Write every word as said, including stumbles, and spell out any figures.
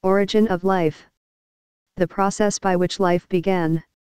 Origin of life. The process by which life began,